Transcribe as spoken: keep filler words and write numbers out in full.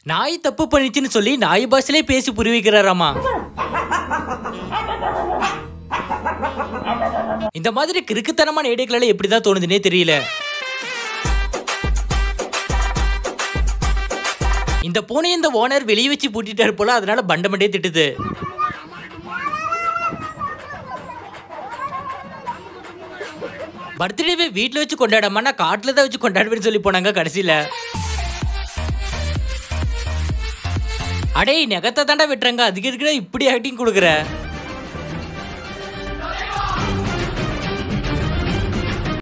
நாய் தப்பு பண்ணிச்சுன்னு சொல்லி நாய் பாஷையிலே பேசி புரிவிக்கிறாராமா. இந்த மாதிரி கிறுக்குத்தனமான ஐடியாக்களால எப்படிதான் தோணுதுன்னே தெரியல. இந்த பூனை இந்த ஓனர் வெளியே வச்சு பூட்டிட்டாரு போல, அதனால பண்டமண்டே திட்டுது. பர்த்டேவே வீட்டில் வச்சு கொண்டாடாம நான் காட்டில் தான் வச்சு கொண்டாடுவேன்னு சொல்லி போனாங்க கடைசியில். அடே நெகத்தை தாண்டா விட்டுறாங்க, அதுக்கு இருக்கிற இப்படி ஆக்டிங் கொடுக்குற.